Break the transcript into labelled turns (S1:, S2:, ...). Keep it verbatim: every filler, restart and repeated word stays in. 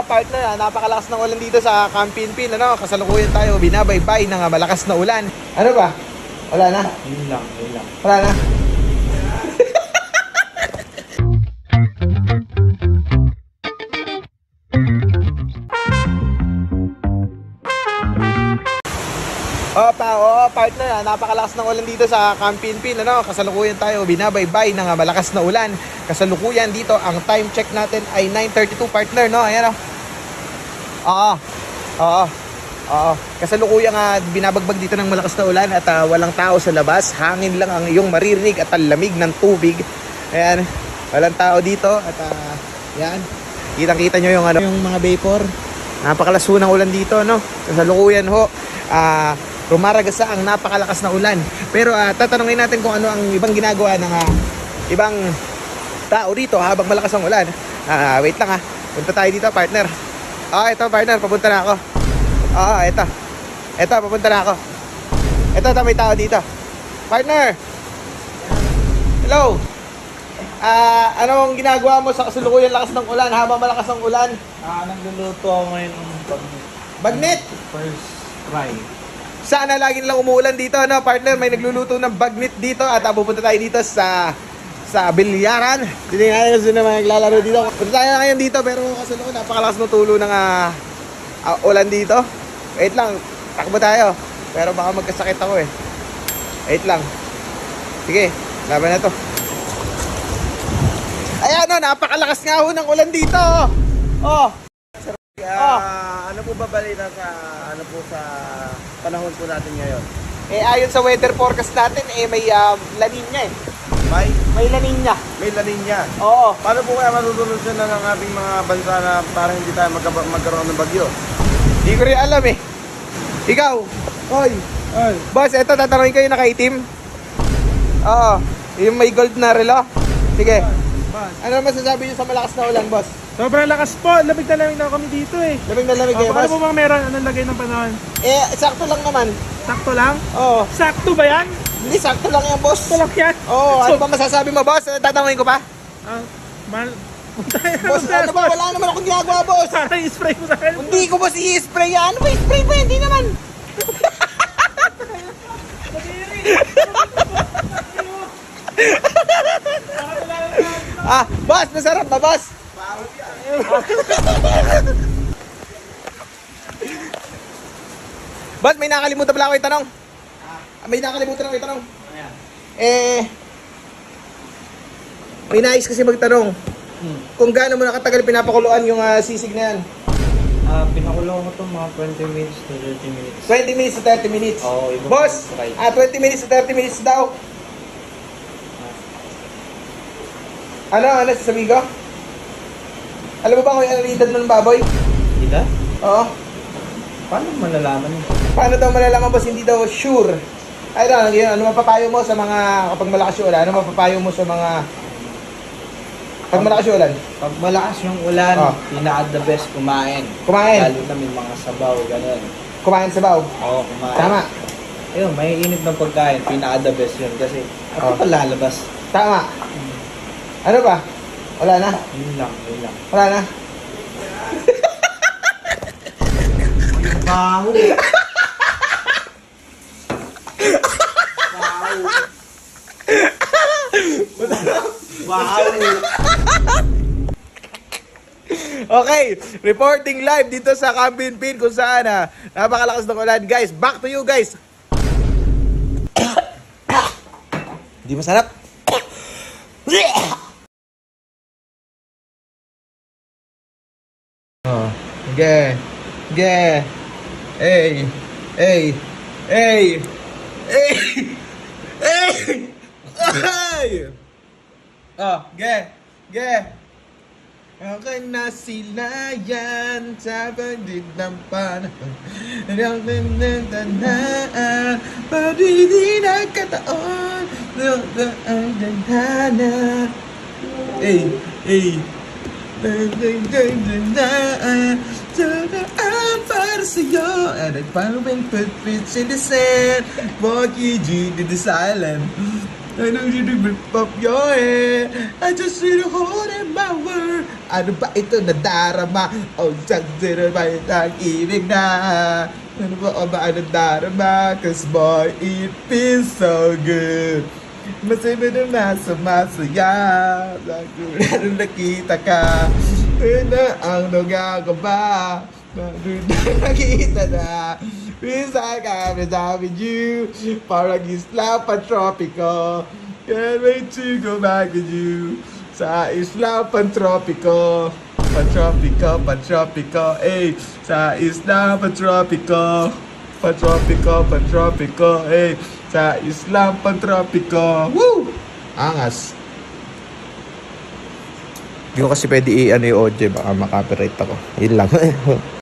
S1: partner, ah, napakalakas ng ulan dito sa Camp Pinpin, ano? Kasalukuyan tayo, binabaybay ng ah, malakas na ulan. Ano ba? Wala na?
S2: Yun lang, yun lang.
S1: Wala na? Oh, pa, oh, partner, ah, napakalakas ng ulan dito sa Camp Pinpin, ano? Kasalukuyan tayo, binabaybay ng ah, malakas na ulan. Kasalukuyan dito, ang time check natin ay nine thirty-two, partner, no? Ayan, oh. Oo. Oo. Oo. Kasalukuyan nga uh, binabagbag dito ng malakas na ulan at uh, walang tao sa labas. Hangin lang ang iyong maririnig at ang lamig ng tubig. Ayan. Walang tao dito at uh, yan. Kitang-kita nyo yung ano, yung mga vapor. Napakalaso ng ulan dito, no? Kasalukuyan ho. Ah, uh, rumaragasa ang napakalakas na ulan. Pero uh, tatanungin natin kung ano ang ibang ginagawa ng uh, ibang tao dito habang malakas ang ulan. Ah, uh, wait lang ha. Punta tayo dito, partner. Ah, ito partner, papunta na ako. Ah, ito. Ito, papunta na ako. Ito, ito may tao dito. Partner. Hello. Ah, uh, anong ginagawa mo sa kasalukuyan lakas ng ulan habang malakas ang ulan?
S2: Ah, nagluluto ako ngayon ng bagnet.
S1: Bagnet?
S2: First try.
S1: Sana lagi nilang umuulan dito, no, partner? May nagluluto ng bagnet dito at uh, pupunta tayo dito sa sa bilyaran. Hindi nga kasi na maglalaro dito. Punta tayo ngayon dito pero kasalukuyan napakalakas ng tulo ng uh, uh, ulan dito. Wait lang, takbo tayo. Pero baka magkasakit ako eh. Wait lang. Sige, laban na to. Ayan o, napakalakas nga ho ng ulan dito. Oh.
S2: Uh,
S1: oh.
S2: Ano po ba balita sa ano po sa panahon po natin ngayon?
S1: Eh ayon sa weather forecast natin eh may uh, La Nina eh.
S2: May
S1: May La Nina.
S2: may La Nina.
S1: Oo.
S2: Paano po kaya matutulosan ng ating mga bansa na parang hindi tayo magka- magkaroon ng bagyo?
S1: Hindi ko rin alam eh. Ikaw. Hoy.
S2: Ay,
S1: Boss, eto tatanungin kayo nakaitim. Oo. Yung may gold na relo. Sige.
S2: boss.
S1: Ano masasabi niyo sa malakas na ulan, boss?
S3: Sobrang lakas po. Lamig na lamig na kami dito eh.
S1: Lamig na lamig kayo,
S3: Oh, ano
S1: boss?
S3: po bang meron? Anong lagay ng panahon?
S1: Eh, sakto lang naman.
S3: Sakto lang?
S1: Oo.
S3: Sakto ba yan?
S1: Hindi, sakto lang yan, boss.
S3: Sakto lang yan?
S1: Oo, ano
S3: So-
S1: ba masasabi mo, boss? Tatanungin ko pa?
S3: Ah, mal...
S1: Boss, ano ba? Wala naman akong ginagawa, boss.
S3: Parang i-spray mo sa akin.
S1: Hindi ko, boss, i-spray yan. Ano ba, i-spray ba? Hindi naman. Ah, boss, masarap ba, boss? Boss, may nakalimutan pala ako itanong. May nakalimutan ako itanong. Eh, may nais kasi magtanong.
S2: Hmm.
S1: Kung gaano mo nakatagal pinapakuluan yung uh, sisig na yan?
S2: Ah, pinakulo ko to mga twenty minutes to thirty minutes.
S1: twenty minutes to thirty minutes.
S2: Oo, iba
S1: Boss,
S2: pa yung try.
S1: ah, twenty minutes to thirty minutes daw. Ano, ano sasabihin ko? Alam mo ba kung ano yung edad ng baboy?
S2: Ida?
S1: Oo.
S2: Paano malalaman yun?
S1: Paano daw malalaman, boss? Hindi daw sure. Ay, ano, yun, ano mapapayo mo sa mga, kapag malakas yung ulan, ano mapapayo mo sa mga, pag malakas yung ulan?
S2: Pag malakas yung ulan,
S1: Oh.
S2: pinaka the best kumain.
S1: Kumain.
S2: Lalo na may mga sabaw, gano'n.
S1: Kumain sa baw.
S2: Oo, kumain.
S1: Tama.
S2: Ayun, may init ng pagkain, pinaka the best yun. Kasi,
S1: Oh.
S2: ako pa lalabas.
S1: Tama. Ano ba? Wala na?
S2: Yun lang, yun lang.
S1: Wala na?
S2: Baho! Wow!
S1: Okay, reporting live dito sa Camp Pinpin kung saan ah, napakalakas ng ulan. Guys, back to you guys. Hindi masarap. Oh, ge. Ge. Hey. Hey. Hey. Hey. Hey. Ay. Oh, ge. Ge. Okay na sila yan sa bandit ng panahon. Ang ng tanaan, pati di nagkataon. Ang dantana. Hey, hey. Ang dantana. Tanaan para sa'yo. And I found when footprints in the sand. Walkie G to the silent. I know you to rip up your hair. I just need to hold in my word. Ano ba ito nadarama? O saan ba ang ibig na? Ano ba o ba ang nadarama? Cause boy, it feels so good. Masaya na nasa masaya. Lalo nakita ka. Na ang nagagaba. Nakita na. Bisa kami with you. Parang isla pa tropico. Can't wait to go back with you. Sa isla pantropico. Pantropico, pantropico. Eh, sa isla pantropico. Pantropico, pantropico. Eh, sa isla pantropico. Woo! Angas. Hindi ko kasi pwede i-ano yung audio. Baka makapiright ako. Yun lang.